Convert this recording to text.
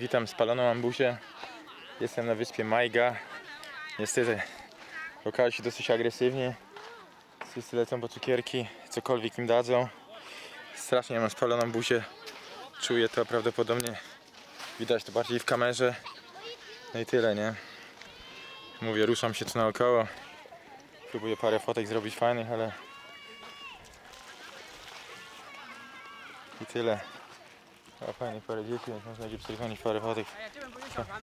Witam spaloną ambuzie. Jestem na wyspie Majga. Niestety lokale się dosyć agresywnie. Wszyscy lecą po cukierki, cokolwiek im dadzą. Strasznie mam spaloną buzię. Czuję to prawdopodobnie. Widać to bardziej w kamerze. No i tyle, nie? Mówię, ruszam się tu naokoło. Próbuję parę fotek zrobić fajnych, ale... I tyle. A fajnie parę dzieci, więc można będzie przerwać parę fotek.